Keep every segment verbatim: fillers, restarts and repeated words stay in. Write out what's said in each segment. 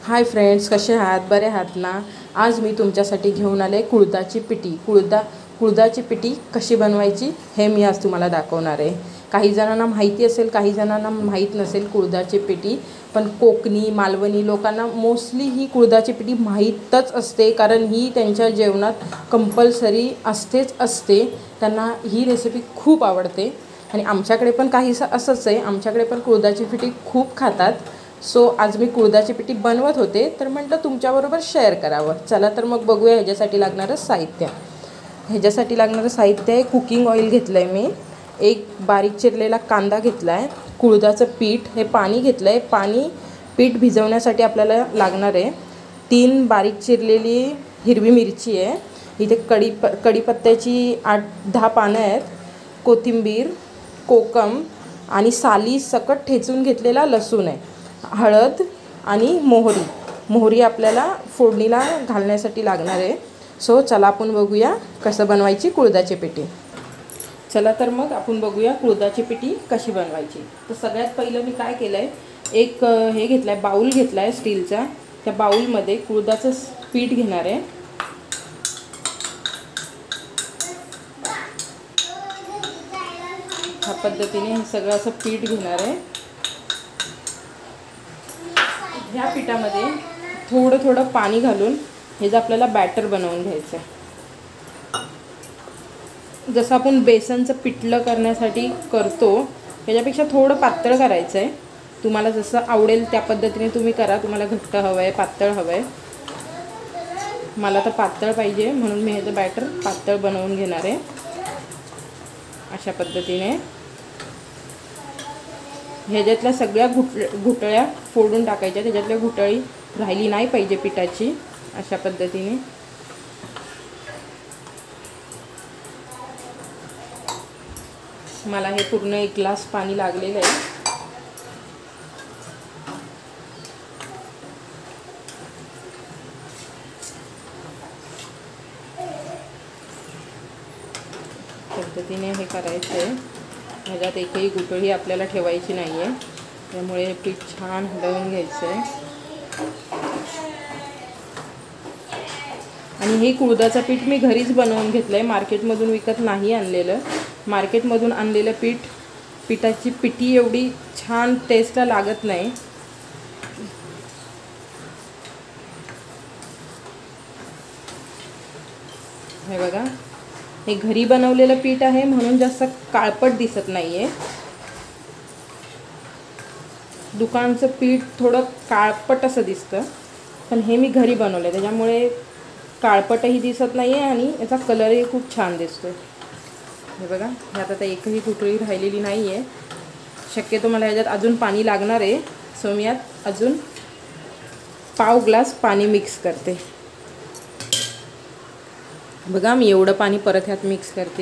Hi friends, कसे आहात? बरे आहात ना? आज मी तुमच्यासाठी घेऊन आले कुळथाची पिठी. कुळदा कुळथाची पिठी कशी बनवायची हे मी आज तुम्हाला दाखवणार आहे. काही जणांना माहिती असेल, काही जणांना माहीत नसेल कुळथाची पिठी, पण कोकणी मालवणी लोकांना मोस्टली ही कुळथाची पिठी माहीतच असते, कारण ही त्यांच्या जेवणात कंपल्सरी असतेच असते. त्यांना ही रेसिपी खूप आवडते आणि आमच्याकडे पण काहीसं असंच आहे. आमच्याकडे पण कुळथाची पिठी खूप खातात. सो आज मी कुळथाची पिठी बनवत होते, तर म्हटलं तुमच्याबरोबर शेअर करावं. चला तर मग बघूया ह्याच्यासाठी लागणारं साहित्य. ह्याच्यासाठी लागणारं साहित्य आहे, कुकिंग ऑइल घेतलं आहे मी, एक बारीक चिरलेला कांदा घेतला आहे, कुळथाचं पीठ, हे पाणी घेतलं आहे. पाणी पीठ भिजवण्यासाठी आपल्याला लागणार आहे. तीन बारीक चिरलेली हिरवी मिरची आहे. इथे कढी प कढीपत्त्याची आठ दहा पानं आहेत. कोथिंबीर, कोकम आणि साली सकट ठेचून घेतलेला लसूण आहे. हळद आणि मोहरी मोहरी आपल्याला फोडणीला घालण्यासाठी लागणार आहे. सो चला आपण बघूया कसं बनवायची कुळथाची पिठी. चला तर मग आपण बघूया कुळथाची पिठी कशी बनवायची. तर सगळ्यात पहिलं मी काय केलं आहे, एक हे घेतलं आहे, बाऊल घेतला आहे स्टीलचा. त्या बाऊलमध्ये कुळथाचं पीठ घेणार आहे. ह्या पद्धतीने हे सगळं असं पीठ घेणार आहे. ह्या पिठामध्ये थोडं थोडं पाणी घालून हे जर आपल्याला बॅटर बनवून घ्यायचं आहे. जसं आपण बेसनचं पिठलं करण्यासाठी करतो त्याच्यापेक्षा थोडं पातळ करायचं आहे. तुम्हाला जसं आवडेल त्या पद्धतीने तुम्ही करा. तुम्हाला घट्ट हवं आहे, पातळ हवं आहे. मला तर पातळ पाहिजे म्हणून मी ह्याचं बॅटर पातळ बनवून घेणार आहे. अशा पद्धतीने ह्याच्यातल्या सगळ्या घुट घुटळ्या फोडून टाकायच्या. त्याच्यातल्या घुटळी राहिली नाही पाहिजे पिठाची. अशा पद्धतीने मला हे पूर्ण एक ग्लास पाणी लागलेलं आहे. पद्धतीने हे करायचं आहे. ह्याच्यात एकही गुटळी आपल्याला ठेवायची नाही आहे. त्यामुळे हे पीठ छान हलवून घ्यायचं आहे. आणि हे कुळथाचं पीठ मी घरीच बनवून घेतलं आहे, मार्केटमधून विकत नाही आणलेलं. मार्केटमधून आणलेलं पीठ पिठाची पिठी एवढी छान टेस्टला लागत नाही. हे बघा, हे घरी बनवलेलं पीठ आहे म्हणून जास्त काळपट दिसत नाही आहे. दुकानचं पीठ थोडं काळपट असं दिसतं, पण हे मी घरी बनवलं त्याच्यामुळे काळपटही दिसत नाही आहे आणि याचा कलरही खूप छान दिसतो. हे बघा, ह्यात आता एकही गुठळी राहिलेली नाही आहे. शक्यतो मला ह्याच्यात अजून पाणी लागणार आहे. सो मी यात अजून पाव ग्लास पाणी मिक्स करते. बघा, मी एवढं पाणी परत ह्यात मिक्स करते.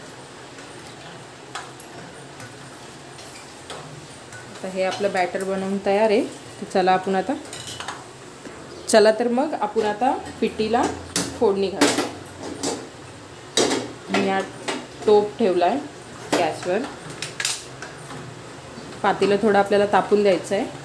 आता हे आपलं बॅटर बनवून तयार आहे. तर चला आपण आता चला तर मग आपण आता पिठीला फोडणी घालू. मी या टोप ठेवला आहे गॅसवर. पातेलं थोडं आपल्याला तापून द्यायचं आहे.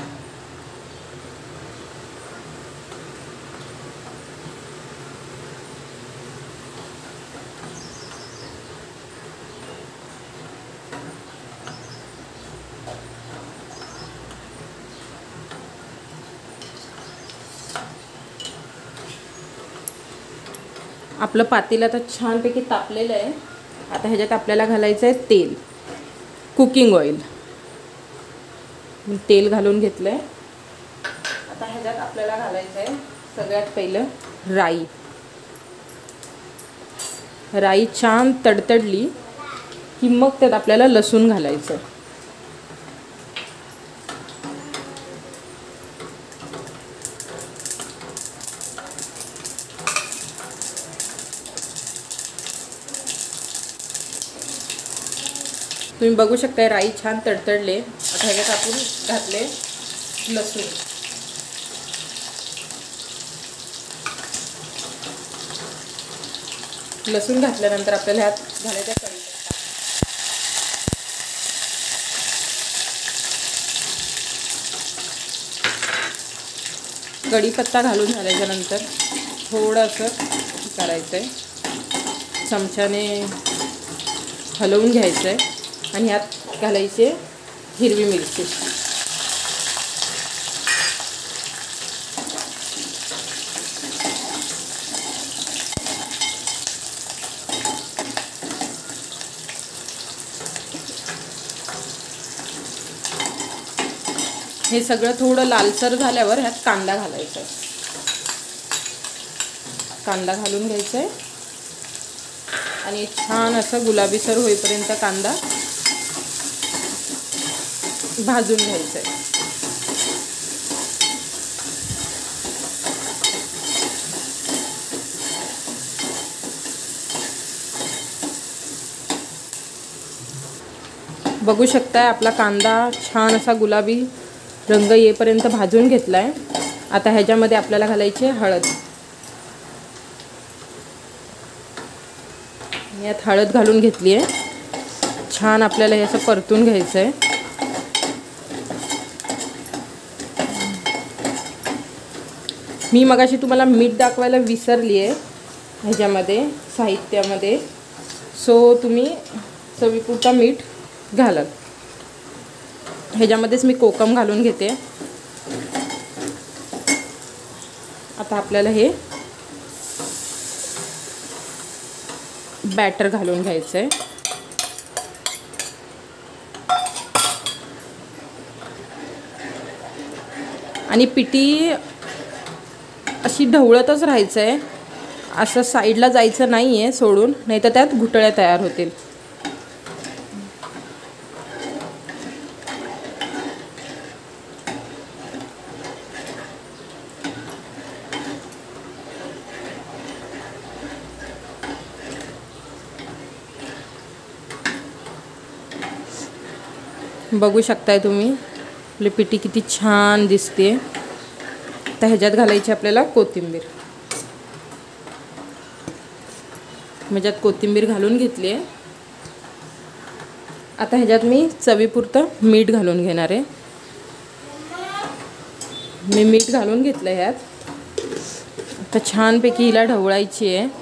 आपलं पातेलं आता छानपैकी तापलेलं आहे. आता ह्याच्यात आपल्याला घालायचं आहे तेल, कुकिंग ऑइल. मी तेल घालून घेतलं आहे. आता ह्याच्यात आपल्याला घालायचं आहे सगळ्यात पहिलं राई. राई छान तडतडली की मग त्यात आपल्याला लसूण घालायचं. तुम्ही बघू शकता राई छान तडतडले. आता ह्याच्यात आपण घातले लसूण. लसूण घातल्यानंतर आपल्याला ह्यात घालायचा कढीपत्ता. कढीपत्ता घालून झाल्याच्यानंतर थोडंसं करायचं आहे, चमच्याने हलवून घ्यायचं आहे आणि ह्यात घालायचे हिरवी मिरची. हे सगळं थोडं लालसर झाल्यावर ह्यात कांदा घालायचा आहे. कांदा घालून घ्यायचा आहे आणि छान असं गुलाबीसर होईपर्यंत कांदा भाजून घ्यायचा आहे. बघू शकताय आपला कांदा छान असा गुलाबी रंग येईपर्यंत भाजून घेतला आहे. आता ह्याच्यामध्ये आपल्याला घालायची हळद. यात हळद घालून घेतली आहे. छान आपल्याला हे असं परतून घ्यायचं आहे. मी मगाशी तुम्हाला मीठ दाखवायला विसरली आहे ह्याच्यामध्ये साहित्यामध्ये, सो तुम्ही चवीपुरतं मीठ घालाल. ह्याच्यामध्येच मी कोकम घालून घेते. आता आपल्याला हे बॅटर घालून घ्यायचं आहे. आणि पिठी अशी ढवळतच राहायचं आहे, असं साईडला जायचं नाही आहे सोडून, नाही तर त्यात घुटळ्या तयार होतील. बघू शकताय तुम्ही आपली पिठी किती छान दिसते. तर ह्याच्यात घालायची आपल्याला कोथिंबीर. ह्याच्यात कोथिंबीर घालून घेतली आहे. आता ह्याच्यात मी चवीपुरतं मीठ घालून घेणार आहे. मी मीठ घालून घेतलं ह्यात. आता छानपैकी हिला ढवळायची आहे.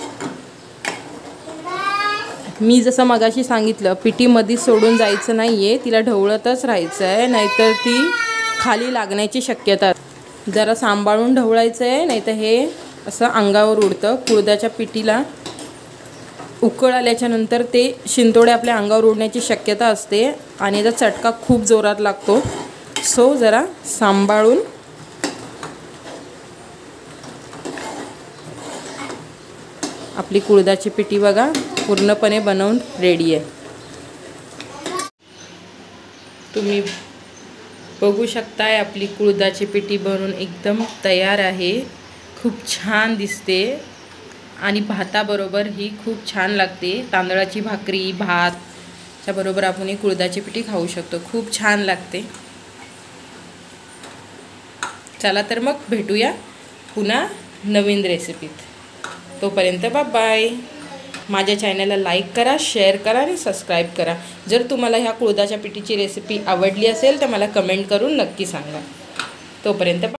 मी जसं मगाशी सांगितलं, पिठी मध्ये सोडून जायचं नाही आहे, तिला ढवळतच राहायचं आहे, नाहीतर ती खाली लागण्याची शक्यता. जरा सांभाळून ढवळायचं आहे, नाहीतर हे असं अंगावर उडतं. कुळदाच्या पिठीला उकळ आल्याच्यानंतर ते शिंतोडे आपल्या अंगावर उडण्याची शक्यता असते आणि याचा चटका खूप जोरात लागतो. सो जरा सांभाळून आपली कुळदाची पिठी बघा पूर्णपणे बनवून रेडी आहे. तुम्ही बघू शकताय आपली कुळदाची पिठी बनवून एकदम तयार आहे. खूप छान दिसते आणि भाताबरोबर ही खूप छान लागते. तांदळाची भाकरी, भातच्या बरोबर आपण ही कुळदाची पिठी खाऊ शकतो. खूप छान लागते. चला तर मग भेटूया पुन्हा नवीन रेसिपीत. तोपर्यंत बाय बाय. माझ्या चॅनलला लाईक करा, शेअर करा आणि सबस्क्राईब करा. जर तुम्हाला ह्या कुळदाच्या पिठीची रेसिपी आवडली असेल तर मला कमेंट करून नक्की सांगा. तोपर्यंत